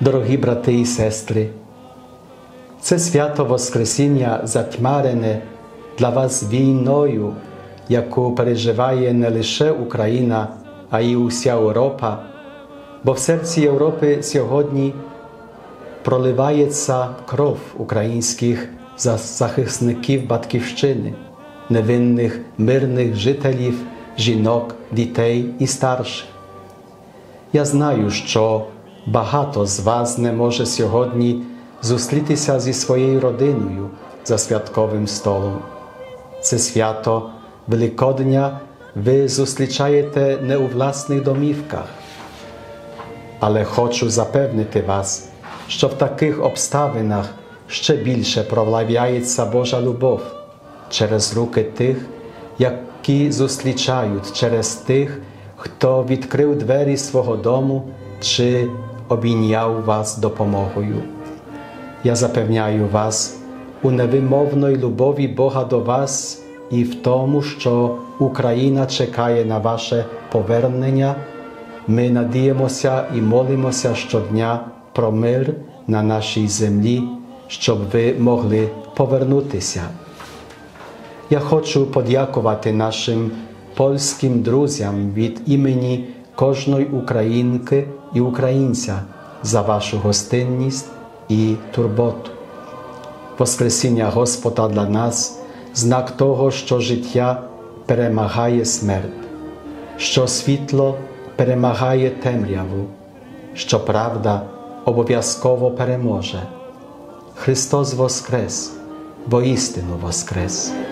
Дорогі брати і сестри, це свято Воскресіння затьмарене для вас війною, яку переживає не лише Україна, а й уся Європа, бо в серці Європи сьогодні проливається кров українських захисників Батьківщини, невинних мирних жителів, жінок, дітей і старших. Я знаю, що багато з вас не може сьогодні зустрітися зі своєю родиною за святковим столом. Це свято Великодня ви зустрічаєте не у власних домівках. Але хочу запевнити вас, що в таких обставинах ще більше проявляється Божа любов через руки тих, які зустрічають, через тих, хто відкрив двері свого дому чи обійняв вас допомогою. Я запевняю вас у невимовної любові Бога до вас і в тому, що Україна чекає на ваше повернення. Ми надіємося і молимося щодня про мир на нашій землі, щоб ви могли повернутися. Я хочу подякувати нашим польським друзям від імені кожної українки і українця за вашу гостинність і турботу. Воскресіння Господа для нас – знак того, що життя перемагає смерть, що світло перемагає темряву, що правда обов'язково переможе. Христос воскрес, воістину воскрес!